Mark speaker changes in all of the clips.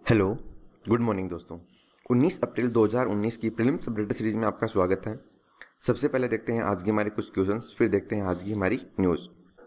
Speaker 1: Hello, good morning दोस्तों। 19 अप्रैल 2019 की prelims update series में आपका स्वागत है। सबसे पहले देखते हैं आज की हमारे कुछ क्वेश्चंस, फिर देखते हैं आज की हमारी न्यूज़।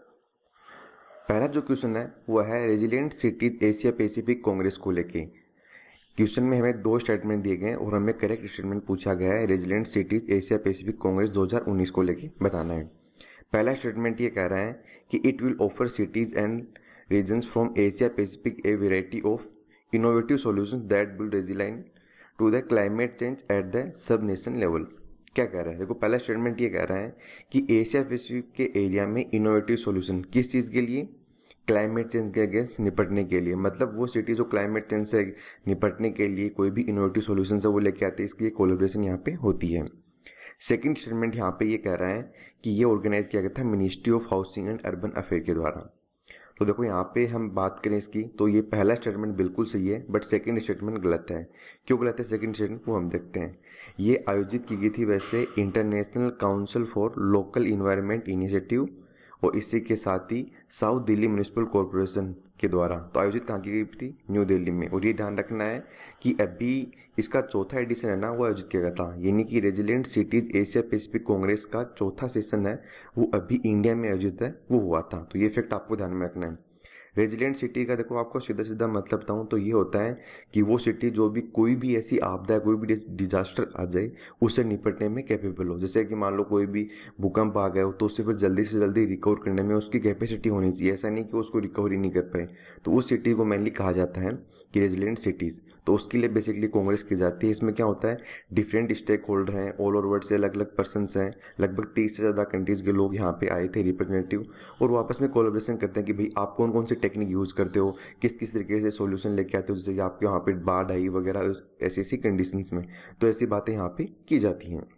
Speaker 1: पहला जो क्वेश्चन है वो है resilient cities Asia Pacific congress को लेके। क्वेश्चन में हमें दो स्टेटमेंट दिए गए हैं और हमें करेक्ट स्टेटमेंट पूछा गया है resilient cities Asia Pacific congress 2019 को लेके बताना है। पहला स्टेटमेंट ये कह रहा है कि it will offer cities and regions from Asia Pacific a variety of innovative solutions that will resilient to the climate change at the sub nation level. क्या कह रहा है? देखो, पहला स्टेटमेंट ये कह रहा है कि एशिया पैसिफिक के एरिया में इनोवेटिव सॉल्यूशन किस चीज़ के लिए? क्लाइमेट चेंज के अगेंस्ट निपटने के लिए। मतलब वो सिटी जो क्लाइमेट चेंज से निपटने के लिए कोई भी इनोवेटिव सॉल्यूशन है वो लेके आते हैं, इसकी ये कोलैबोरेशन यहाँ पे होती है। सेकंड स्टेटमेंट यहाँ पे ये कह रहा है कि ये ऑर्गेनाइज किया गया था ministry of housing and urban affair के द्वारा। तो देखो, यहाँ पे हम बात करें इसकी तो ये पहला स्टेटमेंट बिल्कुल सही है, बट सेकंड स्टेटमेंट गलत है। क्यों गलत है सेकंड स्टेटमेंट, वो हम देखते हैं। ये आयोजित की गई थी वैसे international council for local environment initiative और इसी के साथ ही साउथ दिल्ली म्यूनिसिपल कॉरपोरेशन के द्वारा। तो आयोजित कहाँ की गई थी? न्यू दिल्ली में। और ये ध्यान रखना है कि अभी इसका चौथा एडिशन है ना, वो आयोजित किया गया था। यानी कि resilient cities Asia Pacific congress का चौथा सेशन है वो अभी इंडिया में आयोजित है, वो हुआ था। तो ये फैक्ट आपको ध्यान में रखना है। रेजिलिएंट सिटी का देखो आपको सीधा सीधा मतलब बताऊं तो ये होता है कि वो सिटी जो भी कोई भी ऐसी आपदा, कोई भी डिजास्टर आ जाए उससे निपटने में कैपेबल हो। जैसे कि मान लो कोई भी भूकंप आ गया हो तो उससे फिर जल्दी से जल्दी रिकवर करने में उसकी कैपेसिटी होनी चाहिए। ऐसा नहीं कि उसको रिकवरी नहीं कर पाए। तो उस सिटी को मेनली कहा जाता है कि रेजिलिएंट सिटीज़। तो उसके लिए बेसिकली कांग्रेस की जाती है। इसमें क्या होता है, डिफरेंट स्टेक होल्डर हैं, ऑल ओवर वर्ल्ड से अलग अलग पर्सनस हैं, लगभग 30 से ज़्यादा कंट्रीज़ के लोग यहाँ पे आए थे रिप्रेजेंटेटिव, और वो आपस में कोलैबोरेशन करते हैं कि भाई आप कौन कौन सी टेक्निक यूज़ करते हो, किस किस तरीके से सॉल्यूशन लेके आते हो, जैसे कि आपके यहाँ पे बाढ़ आई वगैरह ऐसी ऐसी कंडीशंस में। तो ऐसी बातें यहाँ पे की जाती हैं।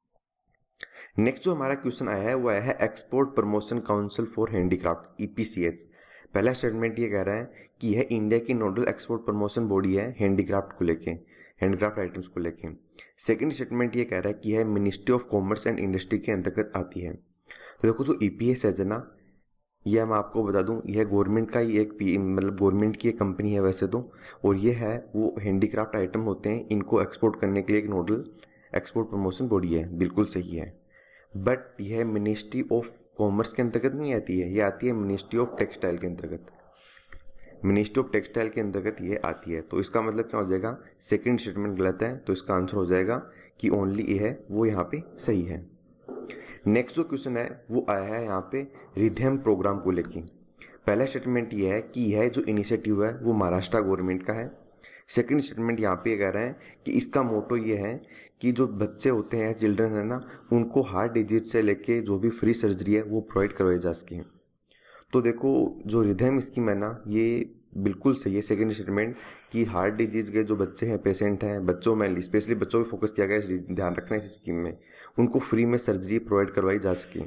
Speaker 1: नेक्स्ट जो हमारा क्वेश्चन आया है वो आया है export promotion council for handicraft EPCH। पहला स्टेटमेंट ये कह रहा है कि यह इंडिया की नोडल एक्सपोर्ट प्रमोशन बॉडी है हैंडीक्राफ्ट को लेके, हैंडक्राफ्ट आइटम्स को लेके। सेकंड स्टेटमेंट ये कह रहा है कि यह ministry of commerce and industry के अंतर्गत आती है। तो देखो, जो EPS है ना, यह मैं आपको बता दूं, यह गवर्नमेंट का ही एक मतलब गवर्नमेंट की एक कंपनी है वैसे तो। और ये है वो हैंडीक्राफ्ट आइटम होते हैं, इनको एक्सपोर्ट करने के लिए एक नोडल एक्सपोर्ट प्रमोशन बॉडी है, बिल्कुल सही है। बट यह मिनिस्ट्री ऑफ कॉमर्स के अंतर्गत नहीं आती है, ये आती है मिनिस्ट्री ऑफ टेक्सटाइल के अंतर्गत। मिनिस्ट्री ऑफ टेक्सटाइल के अंतर्गत ये आती है। तो इसका मतलब क्या हो जाएगा, सेकंड स्टेटमेंट गलत है, तो इसका आंसर हो जाएगा कि ओनली ए है वो यहाँ पे सही है। नेक्स्ट जो क्वेश्चन है वो आया है यहाँ पे रिधेम प्रोग्राम को लेके। पहला स्टेटमेंट ये है कि यह जो इनिशिएटिव है वो महाराष्ट्र गवर्नमेंट का है। सेकंड स्टेटमेंट यहाँ पे कह रहे हैं कि इसका मोटो ये है कि जो बच्चे होते हैं, चिल्ड्रन है ना, उनको हार्ट डिजीज से लेके जो भी फ्री सर्जरी है वो प्रोवाइड करवाई जा सके। तो देखो, जो रिधेम स्कीम है ना, ये बिल्कुल सही है सेकंड स्टेटमेंट कि हार्ट डिजीज के जो बच्चे हैं, पेशेंट हैं, बच्चों में स्पेशली बच्चों पे फोकस किया गया है, ध्यान रखना है इस स्कीम में, उनको फ्री में सर्जरी प्रोवाइड करवाई जा सके।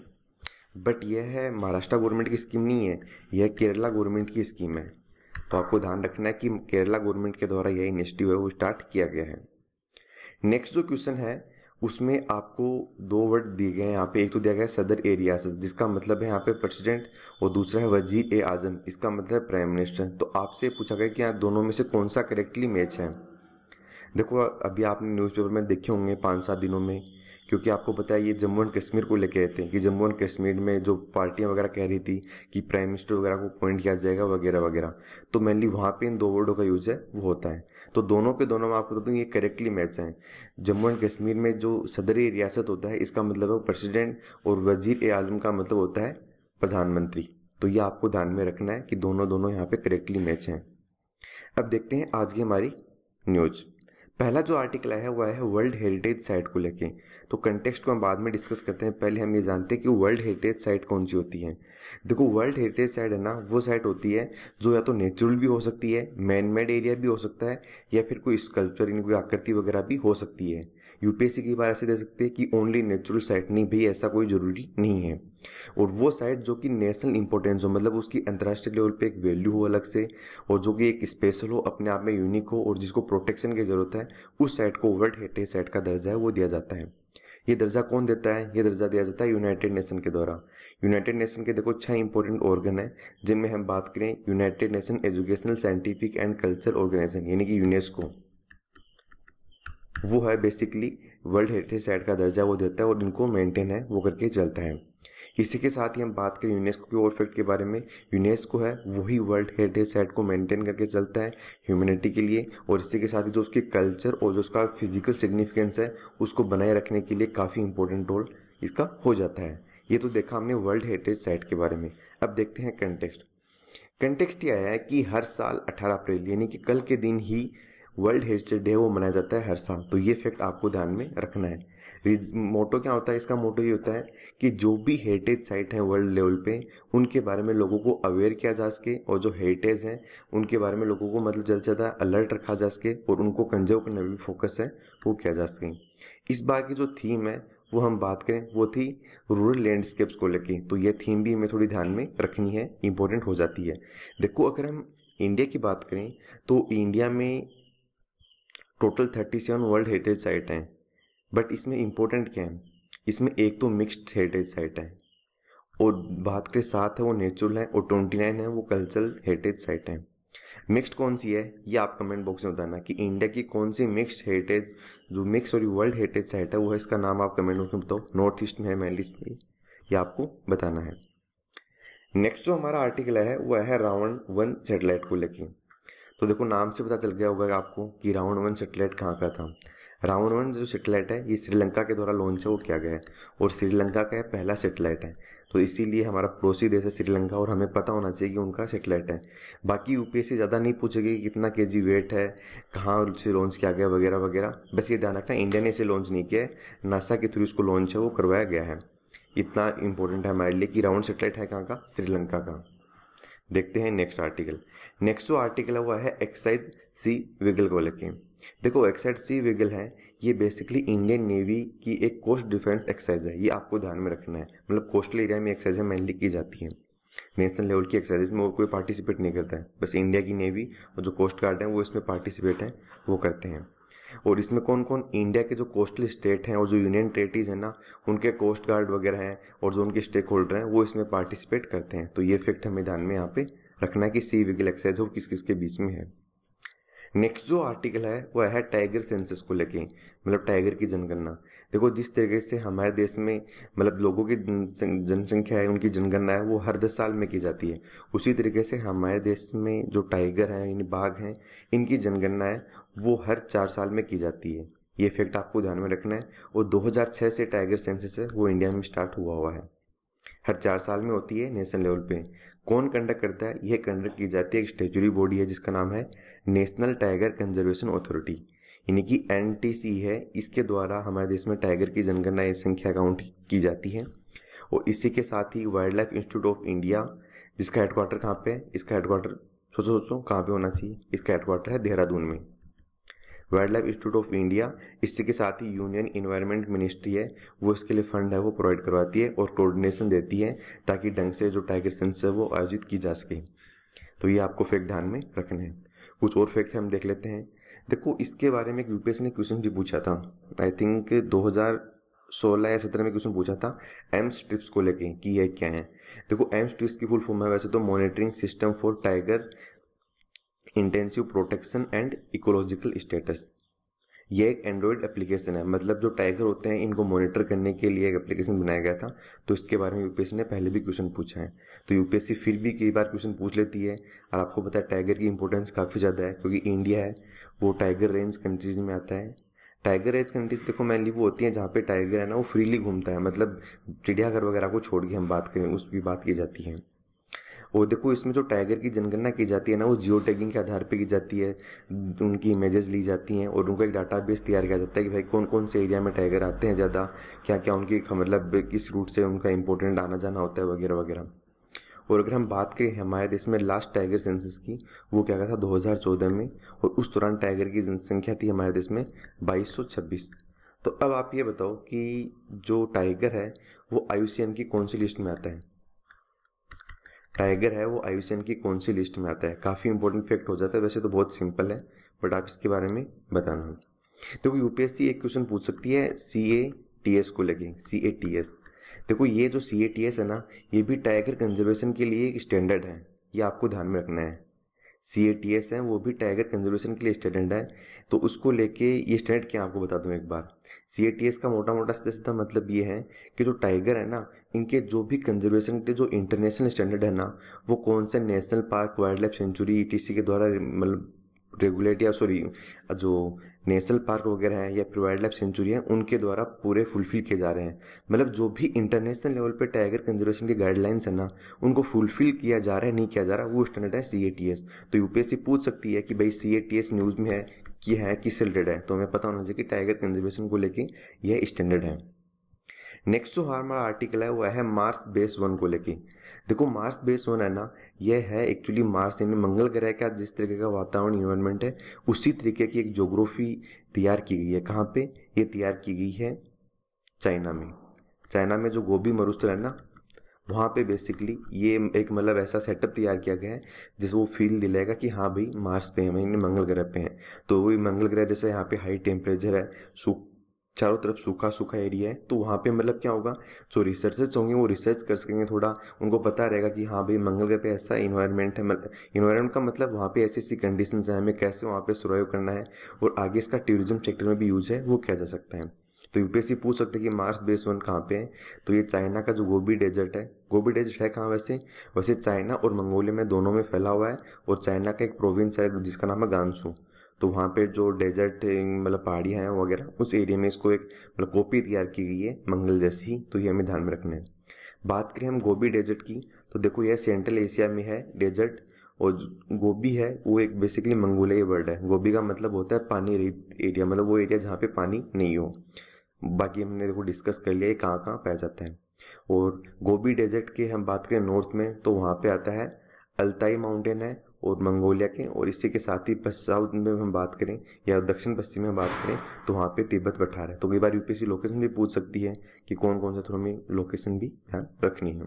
Speaker 1: बट यह है महाराष्ट्र गवर्नमेंट की स्कीम नहीं है, यह केरला गवर्नमेंट की स्कीम है। तो आपको ध्यान रखना है कि केरला गवर्नमेंट के द्वारा यह इनिशिएटिव है वो स्टार्ट किया गया है। नेक्स्ट जो क्वेश्चन है उसमें आपको दो वर्ड दिए गए हैं यहाँ पे। एक तो दिया गया है सदर ए रियासत, जिसका मतलब है यहाँ पे प्रेसिडेंट, और दूसरा है वजीर ए आजम, इसका मतलब है प्राइम मिनिस्टर। तो आपसे पूछा गया कि यहाँ दोनों में से कौन सा करेक्टली मैच है। देखो, अभी आपने न्यूज़पेपर में देखे होंगे 5-7 दिनों में, क्योंकि आपको पता है ये जम्मू एंड कश्मीर को लेके आए थे कि जम्मू एंड कश्मीर में जो पार्टियां वगैरह कह रही थी कि प्राइम मिनिस्टर वगैरह को अपॉइंट किया जाएगा वगैरह वगैरह। तो मेनली वहाँ पे इन दो वर्डों का यूज है वो होता है। तो दोनों के दोनों में आपको बता दूँ ये करेक्टली मैच हैं। जम्मू एंड कश्मीर में जो सदरी रियासत होता है इसका मतलब है प्रेसिडेंट, और वजीर ए आजम का मतलब होता है प्रधानमंत्री। तो ये आपको ध्यान में रखना है कि दोनों दोनों यहाँ पे करेक्टली मैच हैं। अब देखते हैं आज की हमारी न्यूज़। पहला जो आर्टिकल है वो है वर्ल्ड हेरिटेज साइट को लेके। तो कंटेक्स्ट को हम बाद में डिस्कस करते हैं, पहले हम ये जानते हैं कि वर्ल्ड हेरिटेज साइट कौन सी होती है। देखो, वर्ल्ड हेरिटेज साइट है ना, वो साइट होती है जो या तो नेचुरल भी हो सकती है, मैन मेड एरिया भी हो सकता है, या फिर कोई स्कल्पचर यानी कोई आकृति वगैरह भी हो सकती है। यूपीएससी की बार ऐसे दे सकते हैं कि ओनली नेचुरल साइट, नहीं भाई, ऐसा कोई जरूरी नहीं है। और वो साइट जो कि नेशनल इंपॉर्टेंस हो, मतलब उसकी अंतर्राष्ट्रीय लेवल पे एक वैल्यू हो अलग से, और जो कि एक स्पेशल हो, अपने आप में यूनिक हो, और जिसको प्रोटेक्शन की जरूरत है, उस साइट को वर्ल्ड हेरिटेज साइट का दर्जा है वो दिया जाता है। ये दर्जा कौन देता है? ये दर्जा दिया जाता है यूनाइटेड नेशन के द्वारा। यूनाइटेड नेशन के देखो 6 इंपॉर्टेंट ऑर्गन है, जिनमें हम बात करें United Nation educational scientific and culture organisation यानी कि यूनेस्को, वो है बेसिकली वर्ल्ड हेरिटेज साइट का दर्जा वो देता है और इनको मेंटेन है वो करके चलता है। इसी के साथ ही हम बात करें यूनेस्को के और फैक्ट के बारे में। यूनेस्को है वही वर्ल्ड हेरिटेज साइट को मेंटेन करके चलता है ह्यूमैनिटी के लिए, और इसी के साथ ही जो उसके कल्चर और जो उसका फिजिकल सिग्निफिकेंस है उसको बनाए रखने के लिए काफ़ी इंपॉर्टेंट रोल इसका हो जाता है। ये तो देखा हमने वर्ल्ड हेरिटेज साइट के बारे में। अब देखते हैं कंटेक्स्ट। कंटेक्स्ट ये आया है कि हर साल 18 अप्रैल यानी कि कल के दिन ही वर्ल्ड हेरिटेज डे वो मनाया जाता है हर साल, तो ये फैक्ट आपको ध्यान में रखना है। मोटो क्या होता है इसका? मोटो ये होता है कि जो भी हेरिटेज साइट है वर्ल्ड लेवल पे उनके बारे में लोगों को अवेयर किया जा सके, और जो हेरिटेज हैं उनके बारे में लोगों को मतलब जल्द से ज़्यादा अलर्ट रखा जा सके और उनको कंजर्व करने में फोकस है वो किया जा सके। इस बार की जो थीम है वो हम बात करें वो थी रूरल लैंडस्केप्स को लेके, तो ये थीम भी हमें थोड़ी ध्यान में रखनी है, इंपॉर्टेंट हो जाती है। देखो अगर हम इंडिया की बात करें तो इंडिया में टोटल 37 वर्ल्ड हेरिटेज साइट हैं, बट इसमें इंपॉर्टेंट क्या है? इसमें एक तो मिक्स्ड हेरिटेज साइट है और बात करें 7 है वो नेचुरल है और 29 है वो कल्चरल हेरिटेज साइट है। मिक्स्ड कौन सी है ये आप कमेंट बॉक्स में बताना कि इंडिया की कौन सी मिक्स्ड हेरिटेज जो मिक्स और वर्ल्ड हेरिटेज साइट है वो है, इसका नाम आप कमेंट बॉक्स में बताओ। नॉर्थ ईस्ट में है मेनली, ये आपको बताना है। नेक्स्ट जो हमारा आर्टिकल है वो है रावण 1 सैटेलाइट को लेके। तो देखो नाम से पता चल गया होगा आपको कि रावण 1 सैटेलाइट कहाँ का था। रावण 1 जो सैटेलाइट है ये श्रीलंका के द्वारा लॉन्च है वो किया गया है और श्रीलंका का पहला सैटेलाइट है, तो इसीलिए हमारा पड़ोसी देश है श्रीलंका और हमें पता होना चाहिए कि उनका सैटेलाइट है। बाकी यूपीएससी ज़्यादा नहीं पूछेगी कि कितना केजी वेट है, कहाँ से लॉन्च किया गया वगैरह वगैरह, बस ये ध्यान रखना इंडिया ने इसे लॉन्च नहीं किया है, नासा के थ्रू इसको लॉन्च है वो करवाया गया है। इतना इंपॉर्टेंट है हमारे लिए कि रावण सैटेलाइट है कहाँ का? श्रीलंका का। देखते हैं नेक्स्ट आर्टिकल। नेक्स्ट जो आर्टिकल है वो है एक्सरसाइज सी विगल को लेके। देखो एक्सरसाइज सी विगल है ये बेसिकली इंडियन नेवी की एक कोस्ट डिफेंस एक्सरसाइज है, ये आपको ध्यान में रखना है। मतलब कोस्टल एरिया में एक्सरसाइज मेनली की जाती है, नेशनल लेवल की एक्सरसाइज में और कोई पार्टिसिपेट नहीं करता है, बस इंडिया की नेवी और जो कोस्ट गार्ड हैं वो इसमें पार्टिसिपेट हैं वो करते हैं। और इसमें कौन कौन इंडिया के जो कोस्टल स्टेट हैं और जो यूनियन टेरिटरीज हैं ना उनके कोस्ट गार्ड वगैरह हैं और जो उनके स्टेक होल्डर हैं वो इसमें पार्टिसिपेट करते हैं, तो ये फैक्ट हमें ध्यान में यहाँ पे रखना है कि सी विगल एक्सरसाइज और किस किस के बीच में है। नेक्स्ट जो आर्टिकल है वो है टाइगर सेंसस को लेके, मतलब टाइगर की जनगणना। देखो जिस तरीके से हमारे देश में मतलब लोगों की जनसंख्या है उनकी जनगणना है वो हर 10 साल में की जाती है, उसी तरीके से हमारे देश में जो टाइगर हैं यानी बाघ हैं इनकी जनगणना है वो हर 4 साल में की जाती है। ये फैक्ट आपको ध्यान में रखना है। और 2006 से टाइगर सेंसस है वो इंडिया में स्टार्ट हुआ है, हर 4 साल में होती है नेशनल लेवल पे। कौन कंडक्ट करता है? यह कंडक्ट की जाती है एक स्टेचुरी बॉडी है जिसका नाम है नेशनल टाइगर कंजर्वेशन अथॉरिटी यानी कि एनटीसी है। इसके द्वारा हमारे देश में टाइगर की जनगणना संख्या काउंट की जाती है। और इसी के साथ ही wild life institute of India जिसका हेडक्वार्टर कहाँ पे है? इसका हेडक्वार्टर सोचो कहाँ पे होना चाहिए? इसका हेडक्वार्टर है देहरादून में, wild life institute of India. इसी के साथ ही यूनियन इन्वायरमेंट मिनिस्ट्री है वो इसके लिए फंड है वो प्रोवाइड करवाती है और कोऑर्डिनेशन देती है ताकि ढंग से जो टाइगर सेंसस है वो आयोजित की जा सके। तो ये आपको फैक्ट ध्यान में रखना है। कुछ और फैक्ट हम देख लेते हैं। देखो इसके बारे में यूपीएससी ने क्वेश्चन भी पूछा था, आई थिंक 2016 या 17 में क्वेश्चन पूछा था एम्स ट्रिप्स को लेके कि ये क्या है। देखो एम्स ट्रिप्स की फुल फॉर्म है वैसे तो monitoring system for tiger intensive protection and ecological status. ये एक एंड्रॉयड एप्लीकेशन है, मतलब जो टाइगर होते हैं इनको मॉनिटर करने के लिए एक एप्लीकेशन बनाया गया था, तो इसके बारे में यूपीएससी ने पहले भी क्वेश्चन पूछा है। तो यूपीएससी फिर भी कई बार क्वेश्चन पूछ लेती है और आपको पता है टाइगर की इंपॉर्टेंस काफ़ी ज़्यादा है क्योंकि इंडिया है वो टाइगर रेंज कंट्रीज में आता है। टाइगर रेंज कंट्रीज देखो मेनली वो होती हैं जहाँ पे टाइगर है ना वो फ्रीली घूमता है, मतलब चिड़ियाघर वगैरह को छोड़ के हम बात करें उसकी बात की जाती है। और देखो इसमें जो टाइगर की जनगणना की जाती है ना वो जियो टैगिंग के आधार पे की जाती है, उनकी इमेजेस ली जाती हैं और उनका एक डाटाबेस तैयार किया जाता है कि भाई कौन कौन से एरिया में टाइगर आते हैं ज़्यादा, क्या क्या उनकी मतलब किस रूट से उनका इंपॉर्टेंट आना जाना होता है वगैरह वगैरह। और अगर हम बात करें हमारे देश में लास्ट टाइगर सेंसस की वो क्या था 2014 में, और उस दौरान टाइगर की जनसंख्या थी हमारे देश में 2226। तो अब आप ये बताओ कि जो टाइगर है वो IUCN की कौन सी लिस्ट में आता है? टाइगर है वो IUCN की कौन सी लिस्ट में आता है? काफ़ी इंपॉर्टेंट फैक्ट हो जाता है, वैसे तो बहुत सिंपल है बट आप इसके बारे में बताना। तो यूपीएससी एक क्वेश्चन पूछ सकती है CA CATS को लेके, CATS। देखो ये जो CATS है ना, ये भी टाइगर कंजर्वेशन के लिए एक स्टैंडर्ड है, ये आपको ध्यान में रखना है। CATS है वो भी टाइगर कंजर्वेशन के लिए स्टैंडर्ड है। तो उसको लेके ये स्टैंडर्ड क्या आपको बता दूं एक बार। CATS का मोटा मोटा सीधा सीधा मतलब ये है कि जो टाइगर है ना, इनके जो भी कंजर्वेशन के जो इंटरनेशनल स्टैंडर्ड है ना, वो कौन से national park, wild life sanctuary, ETC के द्वारा मतलब रेगुलेट, या सॉरी जो नेशनल पार्क वगैरह हैं या फिर वाइल्ड लाइफ सेंचुरी हैं, उनके द्वारा पूरे फुलफिल किए जा रहे हैं। मतलब जो भी इंटरनेशनल लेवल पे टाइगर कंजर्वेशन की गाइडलाइंस है ना, उनको फुलफिल किया जा रहा है नहीं किया जा रहा, वो स्टैंडर्ड है CATS। तो UPSC पूछ सकती है कि भाई CATS न्यूज़ में है कि है किससे रिलेटेड है, तो हमें पता होना चाहिए कि टाइगर कंजर्वेशन को लेके यह स्टैंडर्ड है। नेक्स्ट जो हमारा आर्टिकल है वो है मार्स बेस 1 को लेके। देखो मार्स बेस 1 है ना, यह है एक्चुअली मार्स यानी मंगल ग्रह का जिस तरीके का वातावरण इन्वायरमेंट है, उसी तरीके की एक ज्योग्राफी तैयार की गई है। कहाँ पे ये तैयार की गई है? चाइना में। चाइना में जो गोबी मरुस्थल है ना, वहाँ पे बेसिकली ये एक मतलब ऐसा सेटअप तैयार किया गया है जिससे वो फील दिलाएगा कि हाँ भाई मार्स पे हम मंगल ग्रह पे हैं। तो वही मंगल ग्रह जैसे यहाँ पे हाई टेम्परेचर है, चारों तरफ सूखा सूखा एरिया है, तो वहाँ पे मतलब क्या होगा, जो रिसर्चर्स होंगे वो रिसर्च कर सकेंगे, थोड़ा उनको पता रहेगा कि हाँ भाई मंगल ग्रह पे ऐसा इन्वायरमेंट है। इन्वायरमेंट का मतलब वहाँ पे ऐसी ऐसी कंडीशंस हैं, हमें कैसे वहाँ पे सर्वाइव करना है, और आगे इसका टूरिज्म सेक्टर में भी यूज है वो किया जा सकता है। तो UPSC पूछ सकते हैं कि मार्स बेस 1 कहाँ पे है, तो ये चाइना का जो गोबी डेजर्ट है। गोबी डेजर्ट है कहाँ वैसे चाइना और मंगोलिया में दोनों में फैला हुआ है, और चाइना का एक प्रोविंस है जिसका नाम है गांसू। तो वहाँ पे जो डेजर्ट मतलब पहाड़ियाँ हैं वगैरह, उस एरिया में इसको एक मतलब कॉपी तैयार की गई है मंगल जैसी, तो ये हमें ध्यान में रखना है। बात करें हम गोबी डेजर्ट की, तो देखो यह सेंट्रल एशिया में है डेजर्ट, और गोबी है वो एक बेसिकली मंगोलियाई वर्ड है। गोबी का मतलब होता है पानी रहित एरिया, मतलब वो एरिया जहाँ पे पानी नहीं हो। बाकी हमने देखो डिस्कस कर लिया कहाँ कहाँ पाया जाता है। और गोबी डेजर्ट के हम बात करें नॉर्थ में, तो वहाँ पे आता है अल्ताई माउंटेन है और मंगोलिया के, और इसी के साथ ही साउथ में हम बात करें या दक्षिण पश्चिम में बात करें तो वहाँ पे तिब्बत पठार है। तो कई बार UPSC लोकेशन भी पूछ सकती है कि कौन कौन सा, थोड़ा हमें लोकेशन भी ध्यान रखनी है।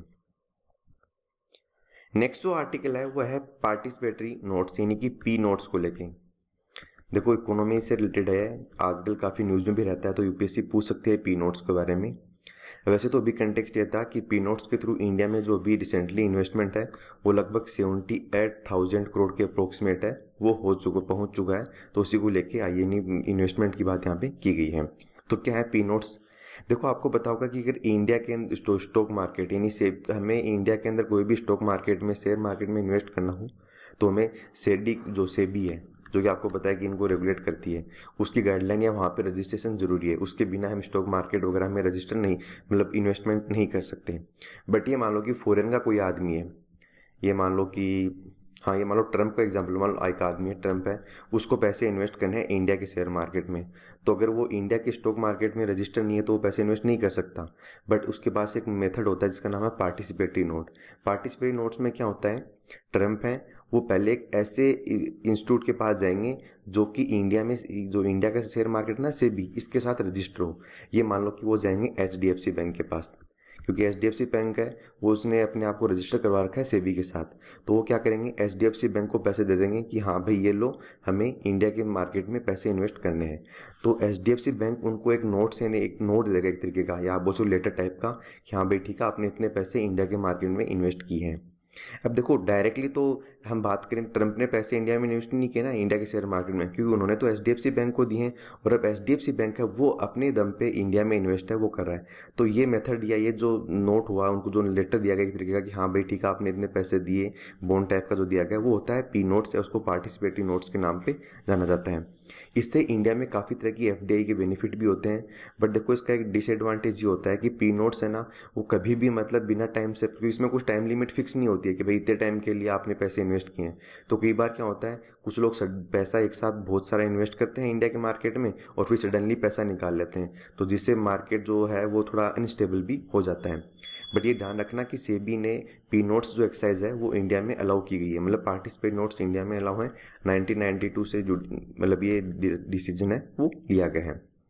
Speaker 1: नेक्स्ट जो आर्टिकल है वो है पार्टिसिपेटरी नोट्स यानी कि P नोट्स को लेके। देखो इकोनॉमी से रिलेटेड है, आजकल काफ़ी न्यूज़ में भी रहता है, तो UPSC पूछ सकती है P नोट्स के बारे में। वैसे तो अभी कंटेक्स्ट ये था कि P नोट्स के थ्रू इंडिया में जो अभी रिसेंटली इन्वेस्टमेंट है वो लगभग 78,000 करोड़ के अप्रोक्सीमेट है, वो पहुंच चुका है। तो उसी को लेके INE इन्वेस्टमेंट की बात यहाँ पे की गई है। तो क्या है P नोट्स? देखो आपको पता होगा कि अगर इंडिया के अंदर स्टॉक मार्केट यानी हमें इंडिया के अंदर कोई भी स्टॉक मार्केट में, शेयर मार्केट में इन्वेस्ट करना हो, तो हमें सेबी है जो कि आपको पता है कि इनको रेगुलेट करती है, उसकी गाइडलाइन या वहाँ पे रजिस्ट्रेशन जरूरी है। उसके बिना हम स्टॉक मार्केट वगैरह में रजिस्टर नहीं, मतलब इन्वेस्टमेंट नहीं कर सकते। बट ये मान लो कि फॉरेन का कोई आदमी है, ये मान लो कि हाँ, ये मान लो ट्रंप का एग्जाम्पल, मान लो एक आदमी है, ट्रंप है, उसको पैसे इन्वेस्ट करने हैं इंडिया के शेयर मार्केट में। तो अगर वो इंडिया के स्टॉक मार्केट में रजिस्टर नहीं है तो वो पैसे इन्वेस्ट नहीं कर सकता। बट उसके पास एक मेथड होता है जिसका नाम है पार्टिसिपेटरी नोट। पार्टिसिपेटरी नोट्स में क्या होता है, ट्रंप है वो पहले एक ऐसे इंस्टीट्यूट के पास जाएंगे जो कि इंडिया में, जो इंडिया का शेयर मार्केट ना सेबी, इसके साथ रजिस्टर हो। ये मान लो कि वो जाएंगे HDFC बैंक के पास, क्योंकि HDFC बैंक है वो उसने अपने आप को रजिस्टर करवा रखा है सेबी के साथ। तो वो क्या करेंगे, HDFC बैंक को पैसे दे देंगे कि हाँ भाई ये लो, हमें इंडिया के मार्केट में पैसे इन्वेस्ट करने हैं। तो HDFC बैंक उनको एक नोट यानी एक नोट देगा एक तरीके का, या आप बोलो लेटर टाइप का, कि हाँ भाई ठीक है आपने इतने पैसे इंडिया के मार्केट में इन्वेस्ट किए हैं। अब देखो डायरेक्टली तो हम बात करें, ट्रंप ने पैसे इंडिया में इन्वेस्ट नहीं किए ना इंडिया के शेयर मार्केट में, क्योंकि उन्होंने तो HDFC बैंक को दिए हैं, और अब HDFC बैंक है वो अपने दम पे इंडिया में इन्वेस्ट है वो कर रहा है। तो ये मेथड या ये जो नोट हुआ, उनको जो लेटर दिया गया एक तरीके का कि हाँ भाई ठीक है आपने इतने पैसे दिए, बॉन्ड टाइप का जो दिया गया, वो होता है P नोट्स, या उसको पार्टिसिपेटरी नोट्स के नाम पे जाना जाता है। इससे इंडिया में काफ़ी तरह की FDI के बेनिफिट भी होते हैं। बट देखो इसका एक डिसएडवांटेज ये होता है कि P नोट्स है ना, वो कभी भी मतलब बिना टाइम से, क्योंकि इसमें कुछ टाइम लिमिट फिक्स नहीं होती है कि भाई इतने टाइम के लिए आपने पैसे इन्वेस्ट किए हैं। तो कई बार क्या होता है, कुछ लोग पैसा एक साथ बहुत सारा इन्वेस्ट करते हैं इंडिया के मार्केट में, और फिर सडनली पैसा निकाल लेते हैं, तो जिससे मार्केट जो है वो थोड़ा अनस्टेबल भी हो जाता है। बट ये ध्यान रखना कि सेबी ने P नोट्स जो एक्सरसाइज है वो इंडिया में अलाउ की गई है, मतलब पार्टिसिपेट नोट्स इंडिया में अलाउ है 1992 से, जो मतलब ये डिसीजन है वो लिया गया है।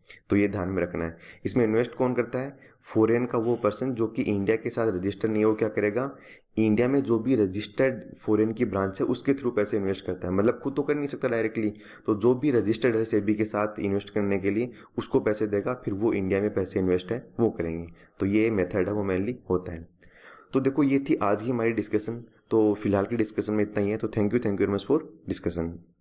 Speaker 1: तो ये ध्यान में रखना है। इसमें इन्वेस्ट कौन करता है? फॉरेन का वो पर्सन जो कि इंडिया के साथ रजिस्टर नहीं है, वो क्या करेगा, इंडिया में जो भी रजिस्टर्ड फॉरेन की ब्रांच है उसके थ्रू पैसे इन्वेस्ट करता है। मतलब खुद तो कर नहीं सकता डायरेक्टली, तो जो भी रजिस्टर्ड है सेबी के साथ इन्वेस्ट करने के लिए उसको पैसे देगा, फिर वो इंडिया में पैसे इन्वेस्ट है वो करेंगे। तो ये मेथड है वो मेनली होता है। तो देखो ये थी आज की हमारी डिस्कशन। तो फिलहाल की डिस्कशन में इतना ही है। तो thank you very much for discussion.